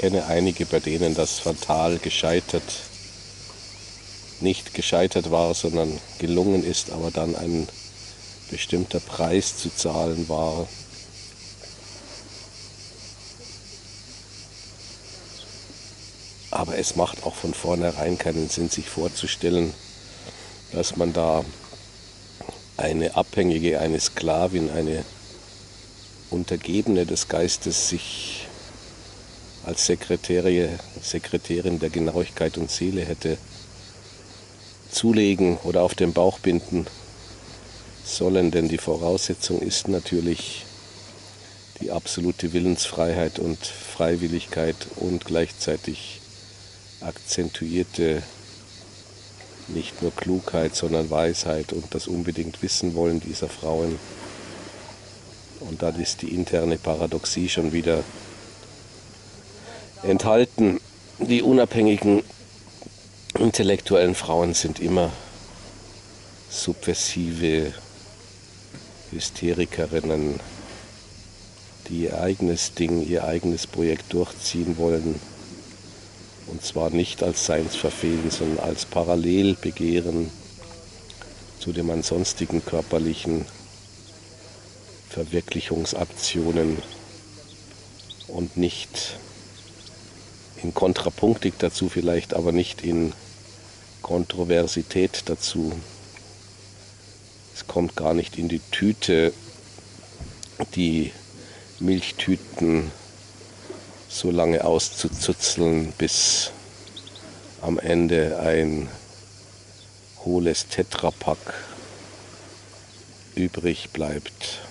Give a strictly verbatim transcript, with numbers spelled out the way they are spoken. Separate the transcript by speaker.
Speaker 1: kenne einige, bei denen das fatal gescheitert, nicht gescheitert war, sondern gelungen ist, aber dann ein bestimmter Preis zu zahlen war. Aber es macht auch von vornherein keinen Sinn, sich vorzustellen, dass man da eine Abhängige, eine Sklavin, eine Untergebene des Geistes sich als Sekretärin, Sekretärin der Genauigkeit und Seele hätte zulegen oder auf den Bauch binden sollen, denn die Voraussetzung ist natürlich die absolute Willensfreiheit und Freiwilligkeit und gleichzeitig akzentuierte nicht nur Klugheit, sondern Weisheit und das unbedingt Wissen wollen dieser Frauen. Und dann ist die interne Paradoxie schon wieder enthalten. Die unabhängigen intellektuellen Frauen sind immer subversive Hysterikerinnen, die ihr eigenes Ding, ihr eigenes Projekt durchziehen wollen. Und zwar nicht als Seinsverfehlen, sondern als Parallelbegehren zu dem ansonstigen körperlichen Verwirklichungsaktionen und nicht in Kontrapunktik dazu vielleicht, aber nicht in Kontroversität dazu. Es kommt gar nicht in die Tüte, die Milchtüten so lange auszuzuzeln, bis am Ende ein hohles Tetrapack übrig bleibt.